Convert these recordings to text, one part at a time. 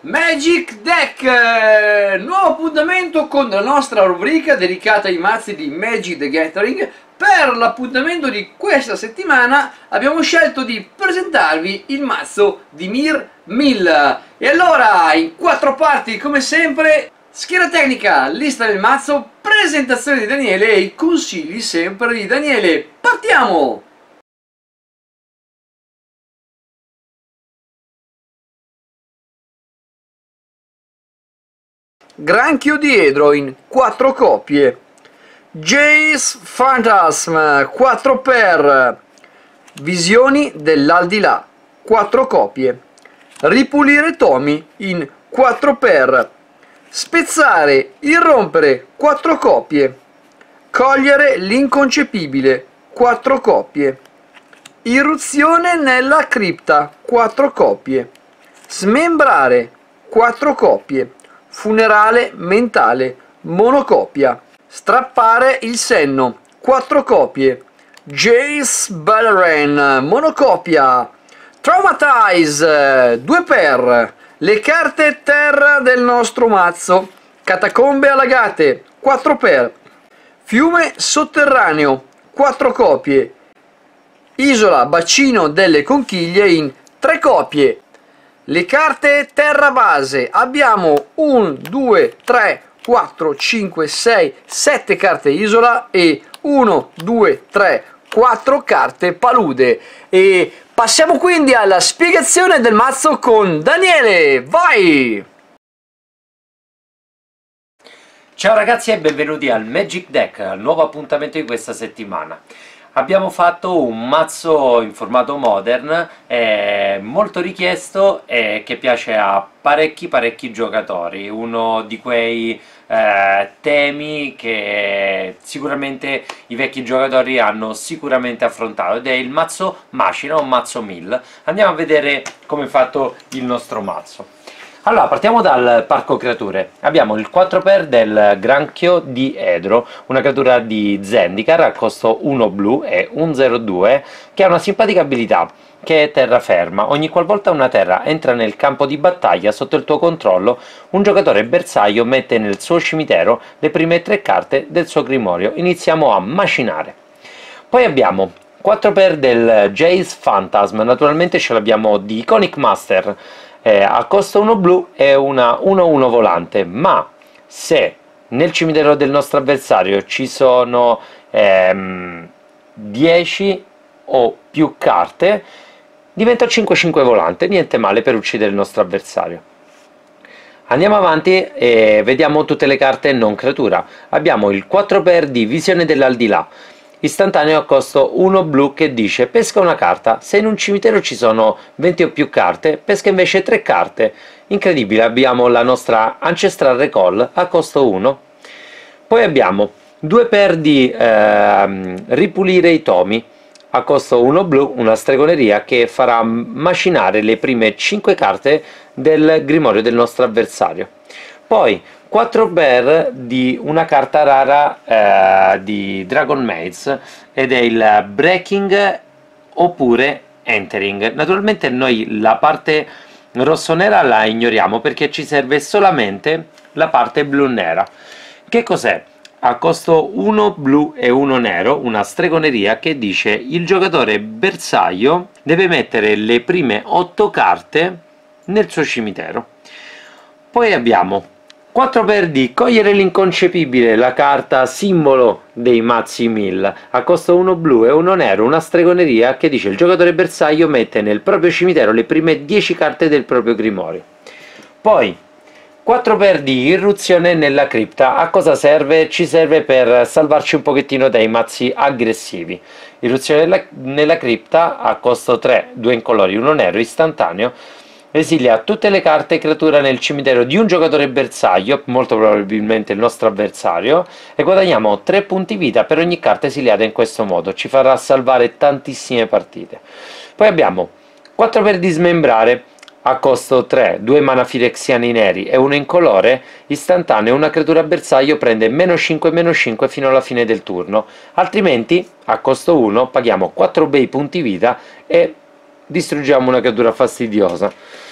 Magic Deck, nuovo appuntamento con la nostra rubrica dedicata ai mazzi di Magic the Gathering. Per l'appuntamento di questa settimana abbiamo scelto di presentarvi il mazzo di Dimir 1000. E allora, in 4 parti come sempre: schiera tecnica, lista del mazzo, presentazione di Daniele e i consigli sempre di Daniele. Partiamo! Granchio diedro in 4 copie, Jace Phantasm 4x, Visioni dell'Aldilà 4 copie, Ripulire tomi in 4x, Spezzare, irrompere 4 copie, Cogliere l'inconcepibile 4 copie, Irruzione nella cripta 4 copie, Smembrare 4 copie, Funerale mentale monocopia, Strappare il senno 4 copie, Jace Beleren monocopia, Traumatize 2x, le carte terra del nostro mazzo, Catacombe allagate 4x, Fiume sotterraneo 4 copie, Isola bacino delle conchiglie in 3 copie. Le carte terra base, abbiamo 1, 2, 3, 4, 5, 6, 7 carte isola e 1, 2, 3, 4 carte palude. E passiamo quindi alla spiegazione del mazzo con Daniele, vai! Ciao ragazzi e benvenuti al Magic Deck, al nuovo appuntamento di questa settimana. Abbiamo fatto un mazzo in formato modern, molto richiesto e che piace a parecchi giocatori, uno di quei temi che sicuramente i vecchi giocatori hanno sicuramente affrontato, ed è il mazzo macina o mazzo mill. Andiamo a vedere come è fatto il nostro mazzo. Allora, partiamo dal parco creature. Abbiamo il 4x del Granchio di Edro, una creatura di Zendikar a costo 1 blu e 1/02, che ha una simpatica abilità, che è terraferma. Ogni qualvolta una terra entra nel campo di battaglia sotto il tuo controllo, un giocatore bersaglio mette nel suo cimitero le prime 3 carte del suo grimorio. Iniziamo a macinare. Poi abbiamo 4x del Jace Phantasm, naturalmente ce l'abbiamo di Iconic Master, a costo 1 blu e una 1/1 volante, ma se nel cimitero del nostro avversario ci sono 10 o più carte, diventa 5/5 volante, niente male per uccidere il nostro avversario. Andiamo avanti e vediamo tutte le carte non creatura. Abbiamo il 4x di Visione dell'Aldilà, istantaneo a costo 1 blu, che dice: pesca una carta. Se in un cimitero ci sono 20 o più carte, pesca invece 3 carte. Incredibile. Abbiamo la nostra Ancestral Recall a costo 1. Poi abbiamo 2x di Ripulire i tomi a costo 1 blu, una stregoneria che farà macinare le prime 5 carte del grimorio del nostro avversario. Poi 4x di una carta rara di Dragon Maze, ed è il Breaking oppure Entering. Naturalmente noi la parte rosso-nera la ignoriamo perché ci serve solamente la parte blu-nera. Che cos'è? A costo 1 blu e 1 nero, una stregoneria che dice: il giocatore bersaglio deve mettere le prime 8 carte nel suo cimitero. Poi abbiamo 4x di Cogliere l'inconcepibile, la carta simbolo dei mazzi mill, a costo 1 blu e 1 nero, una stregoneria che dice: il giocatore bersaglio mette nel proprio cimitero le prime 10 carte del proprio grimorio. Poi 4x di Irruzione nella cripta. A cosa serve? Ci serve per salvarci un pochettino dai mazzi aggressivi. Irruzione nella cripta a costo 3, 2 incolori, 1 nero, istantaneo. Esilia tutte le carte creatura nel cimitero di un giocatore bersaglio, molto probabilmente il nostro avversario, e guadagniamo 3 punti vita per ogni carta esiliata in questo modo. Ci farà salvare tantissime partite. Poi abbiamo 4x di Smembrare a costo 3, 2 mana firexiani neri e 1 incolore, istantaneo, una creatura bersaglio prende -5/-5 fino alla fine del turno, altrimenti a costo 1 paghiamo 4 bei punti vita e distruggiamo una creatura fastidiosa.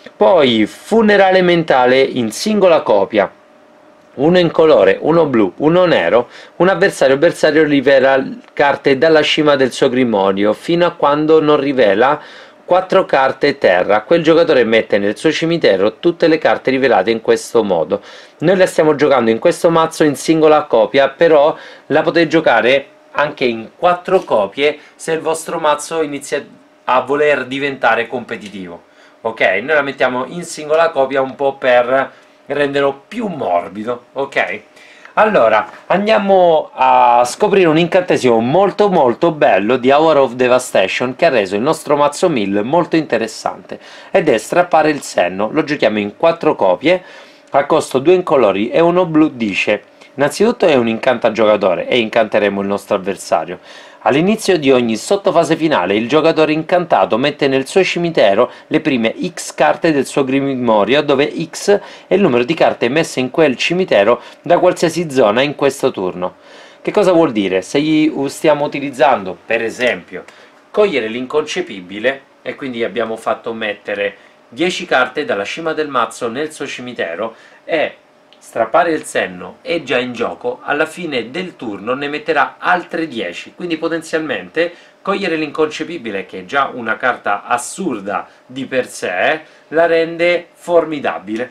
Poi funerale mentale in singola copia, uno in colore, uno blu, uno nero. Un avversario rivela carte dalla cima del suo grimorio fino a quando non rivela 4 carte terra. Quel giocatore mette nel suo cimitero tutte le carte rivelate in questo modo. Noi la stiamo giocando in questo mazzo in singola copia, però la potete giocare anche in 4 copie se il vostro mazzo inizia a voler diventare competitivo. Ok, noi la mettiamo in singola copia un po' per renderlo più morbido. Ok, allora andiamo a scoprire un incantesimo molto molto bello di Hour of Devastation che ha reso il nostro mazzo Mill molto interessante, ed è strappare il senno. Lo giochiamo in 4 copie a costo 2 incolori e 1 blu. Dice: innanzitutto è un incantagiocatore e incanteremo il nostro avversario. All'inizio di ogni sottofase finale il giocatore incantato mette nel suo cimitero le prime X carte del suo grimorio, dove X è il numero di carte messe in quel cimitero da qualsiasi zona in questo turno. Che cosa vuol dire? Se stiamo utilizzando, per esempio, cogliere l'inconcepibile, e quindi abbiamo fatto mettere 10 carte dalla cima del mazzo nel suo cimitero, e strappare il senno è già in gioco, alla fine del turno ne metterà altre 10, quindi potenzialmente cogliere l'inconcepibile, che è già una carta assurda di per sé, la rende formidabile.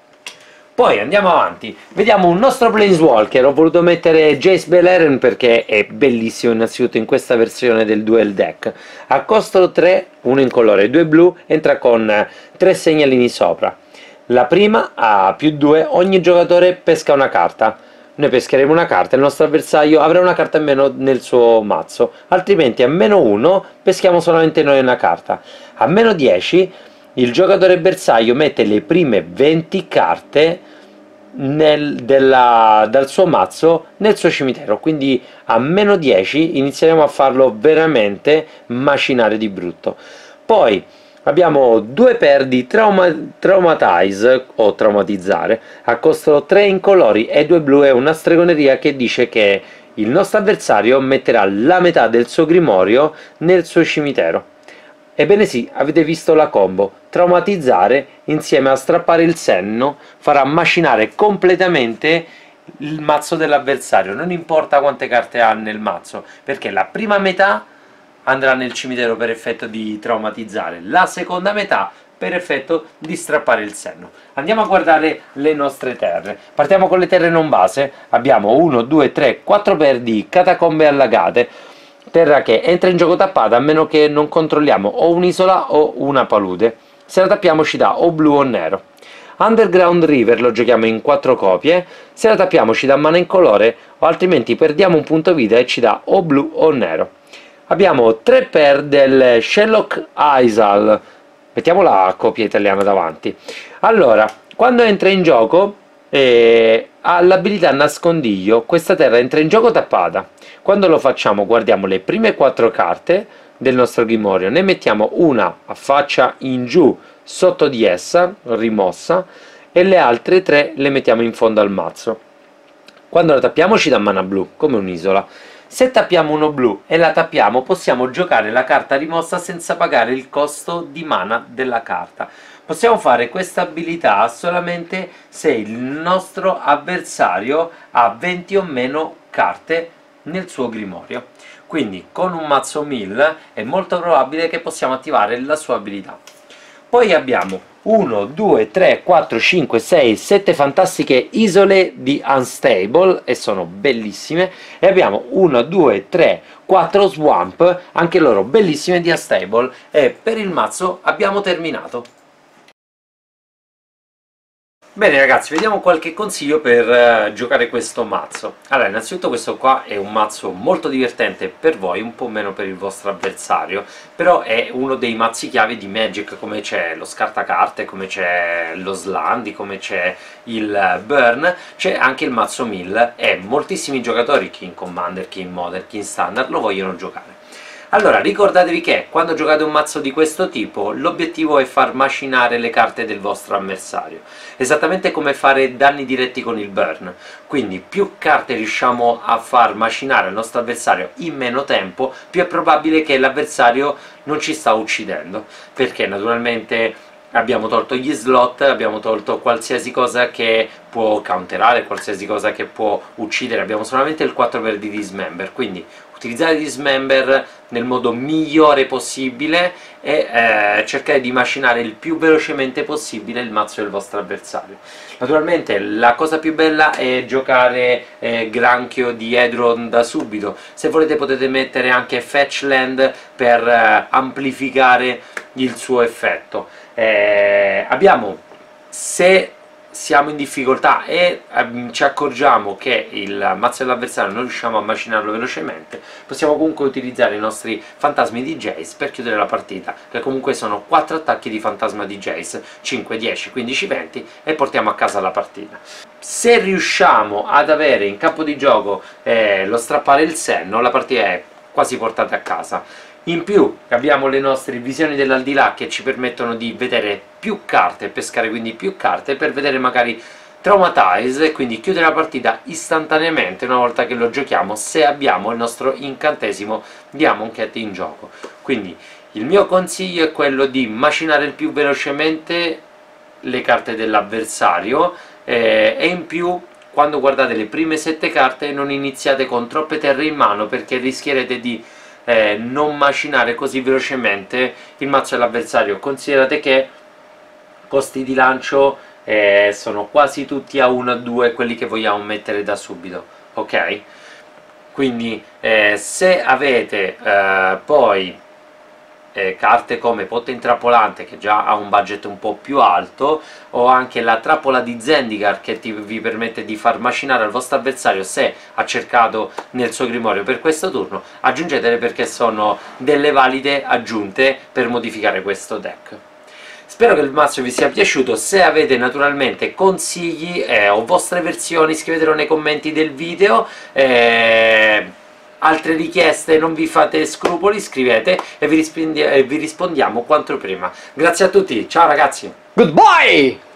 Poi andiamo avanti, vediamo un nostro Planeswalker. Ho voluto mettere Jace Beleren perché è bellissimo innanzitutto in questa versione del Duel Deck. A costo 3, uno in colore, 2 blu, entra con 3 segnalini sopra. La prima, a +2, ogni giocatore pesca una carta. Noi pescheremo una carta, il nostro avversario avrà una carta in meno nel suo mazzo, altrimenti a -1 peschiamo solamente noi una carta. A -10 il giocatore bersaglio mette le prime 20 carte dal suo mazzo nel suo cimitero, quindi a -10 inizieremo a farlo veramente macinare di brutto. Poi abbiamo 2 per di Traumatize o traumatizzare a costo 3 incolori e 2 blu. È una stregoneria che dice che il nostro avversario metterà la metà del suo grimorio nel suo cimitero. Ebbene sì, avete visto la combo. Traumatizzare insieme a strappare il senno farà macinare completamente il mazzo dell'avversario, non importa quante carte ha nel mazzo, perché la prima metà andrà nel cimitero per effetto di traumatizzare, la seconda metà per effetto di strappare il senno. Andiamo a guardare le nostre terre. Partiamo con le terre non base. Abbiamo 1, 2, 3, 4 per di Catacombe allagate, terra che entra in gioco tappata a meno che non controlliamo o un'isola o una palude. Se la tappiamo ci dà o blu o nero. Underground River lo giochiamo in 4 copie. Se la tappiamo ci dà mana in colore, o altrimenti perdiamo un punto vita e ci dà o blu o nero. Abbiamo 3 per del Sherlock Isle, mettiamo la copia italiana davanti. Allora, quando entra in gioco ha l'abilità nascondiglio. Questa terra entra in gioco tappata. Quando lo facciamo guardiamo le prime 4 carte del nostro grimorio, ne mettiamo una a faccia in giù sotto di essa, rimossa, e le altre 3 le mettiamo in fondo al mazzo. Quando la tappiamo ci dà mana blu, come un'isola. Se tappiamo uno blu e la tappiamo, possiamo giocare la carta rimossa senza pagare il costo di mana della carta. Possiamo fare questa abilità solamente se il nostro avversario ha 20 o meno carte nel suo grimorio. Quindi con un mazzo Mill è molto probabile che possiamo attivare la sua abilità. Poi abbiamo 1, 2, 3, 4, 5, 6, 7 fantastiche isole di Unstable, e sono bellissime, e abbiamo 1, 2, 3, 4 Swamp, anche loro bellissime di Unstable, e per il mazzo abbiamo terminato. Bene ragazzi, vediamo qualche consiglio per giocare questo mazzo. Allora, innanzitutto questo qua è un mazzo molto divertente per voi, un po' meno per il vostro avversario, però è uno dei mazzi chiave di Magic, come c'è lo scartacarte, come c'è lo Slandi, come c'è il Burn, c'è anche il mazzo Mill, e moltissimi giocatori, chi in Commander, chi in Modern, chi in Standard, lo vogliono giocare. Allora, ricordatevi che quando giocate un mazzo di questo tipo l'obiettivo è far macinare le carte del vostro avversario, esattamente come fare danni diretti con il Burn. Quindi più carte riusciamo a far macinare al nostro avversario in meno tempo, più è probabile che l'avversario non ci sta uccidendo, perché naturalmente abbiamo tolto gli slot, abbiamo tolto qualsiasi cosa che può counterare, qualsiasi cosa che può uccidere, abbiamo solamente il 4x di Dismember, quindi utilizzare Dismember nel modo migliore possibile e cercare di macinare il più velocemente possibile il mazzo del vostro avversario. Naturalmente la cosa più bella è giocare Granchio di Hedron da subito. Se volete potete mettere anche Fetch Land per amplificare il suo effetto. Se siamo in difficoltà e ci accorgiamo che il mazzo dell'avversario non riusciamo a macinarlo velocemente, possiamo comunque utilizzare i nostri fantasmi di Jace per chiudere la partita, che comunque sono 4 attacchi di fantasma di Jace, 5, 10, 15, 20, e portiamo a casa la partita. Se riusciamo ad avere in campo di gioco lo strappare il senno, la partita è quasi portata a casa. In più abbiamo le nostre visioni dell'aldilà che ci permettono di vedere più carte, pescare quindi più carte per vedere magari Traumatize e quindi chiudere la partita istantaneamente una volta che lo giochiamo, se abbiamo il nostro incantesimo di Amonkhet in gioco. Quindi il mio consiglio è quello di macinare il più velocemente le carte dell'avversario e in più, quando guardate le prime 7 carte, non iniziate con troppe terre in mano, perché rischierete di non macinare così velocemente il mazzo dell'avversario. Considerate che costi di lancio sono quasi tutti a 1 a 2 quelli che vogliamo mettere da subito, ok? Quindi se avete poi carte come Potta Intrappolante, che già ha un budget un po' più alto, o anche la trappola di Zendikar, che vi permette di far macinare al vostro avversario se ha cercato nel suo grimorio per questo turno, aggiungetele, perché sono delle valide aggiunte per modificare questo deck. Spero che il mazzo vi sia piaciuto. Se avete naturalmente consigli o vostre versioni, scrivetelo nei commenti del video. Altre richieste, non vi fate scrupoli, scrivete e vi rispondiamo quanto prima. Grazie a tutti, ciao ragazzi! Goodbye!